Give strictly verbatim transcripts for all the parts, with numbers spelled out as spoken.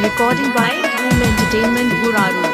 Recording by Dhoom Entertainment Guraru.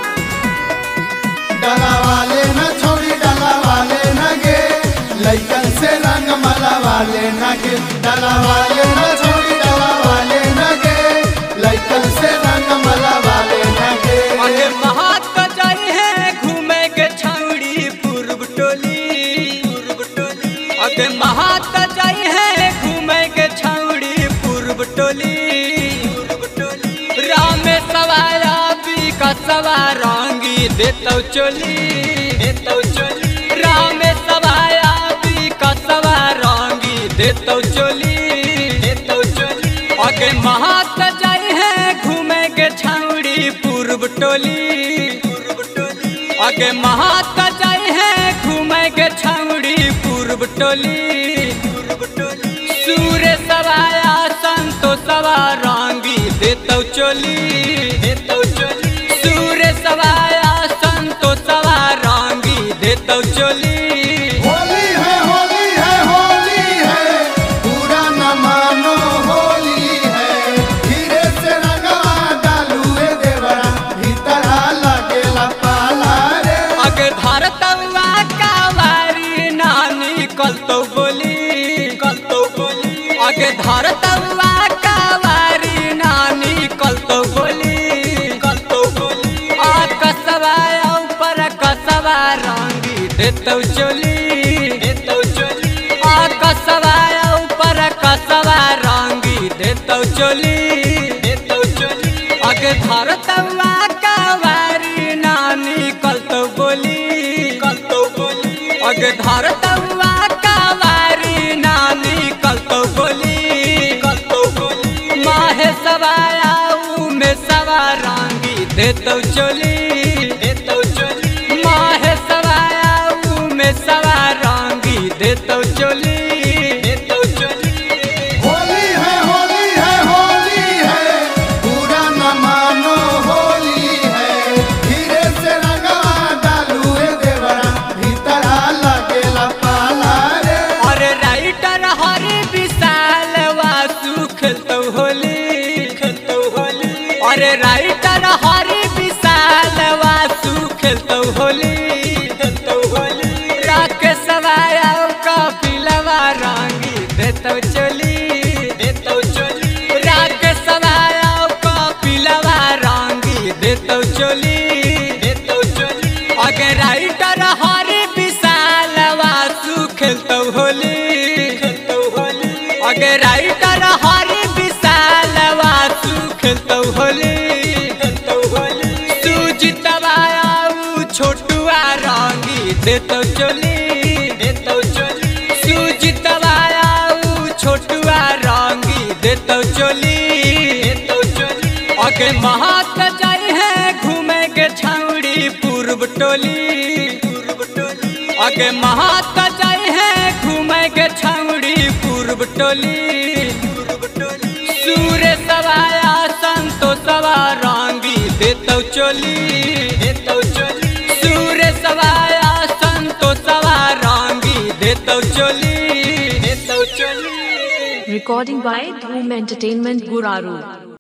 डाला वाले न छोड़ी डाला वाले न गे लइकन से रंग मला वाले न गे डाला वाले न छोड़ी डाला वाले न गे लइकन से रंग मला वाले न गे अगे महात जाई है घूमे के छाउड़ी पूर्व टोली पूर्व टोली अगे महात जाई है घूमे के छाउड़ी पूर्व टोली पूर्व टोली राम सवाया भी का सवारंगी देतौ चोली देतौ चोली राम सवाया भी का सवारंगी देतौ चोली देतौ चोली अगे महात जाई है घूमे के छाउड़ी पूर्व टोली पूर्व टोली अगे महात जाई है घूमे के छाउड़ी पूर्व टोली पूर्व टोली सूर्य सवाया संतो सवारंगी देतौ चोली देतौ चोली सूर्य सवाया संतो सवारंगी देतौ चोली होली है होली है होली है पूरा न मानो होली है धीरे से रंगवा डालुए देवरा भीतर लगेला पाला रे अगे धरतवा कावारी नानी कलतो बोली कलतो बोली अगे धरतवा कावारी नानी कलतो बोली कलतो बोली आ कसवाया ऊपर कसवा रंगी देतौ चोली देतौ चोली आ कसवाया ऊपर कसवा रंगी देतौ चोली देतौ चोली अगे धरतवा कावारी नानी कलतो बोली कलतो बोली अगे धरतवा कावारी नानी कलतो बोली कलतो बोली माहे सवाया में सवारंगी देतौ चोली देतौ चोली माहे सवाया में सवारंगी देतौ चोली देतौ चोली होली है होली है होली है पूरा न मानो होली है धीरे से रंगवा डालुए देवरा भीतर लगेला पाला रे अरे राइटर हरि विशाल वासु खेलतौ होली खेलतौ होली अरे राइटर हरि विशाल वासु खेलतौ होली खेलतौ होली राकेश सवाया कपिलवा रंगी देतौ चोली देतौ चोली राकेश सवाया कपिलवा रंगी देतौ चोली देतौ चोली अगे राइटर हरि विशाल वासु खेलतौ होली खेलतौ होली अगे राइटर हरि विशाल वासु खेलतौ होली खेलतौ होली सुजितवा छोटुआ रंगी देतौ चोली देतौ चोली सुजितवा छोटुआ रंगी देतौ चोली देतौ चोली अगे महात जाई है घूमे के छाउड़ी पूर्व टोली पूर्व टोली अगे महात जाई है घूमे के छाउड़ी पूर्व टोली पूर्व टोली सूर्य सवाया संतो सवारंगी देतौ चोली देतौ चोली सूर्य सवाया संतो सवारंगी देतौ चोली देतौ चोली Recording by Dhoom Entertainment Guraru.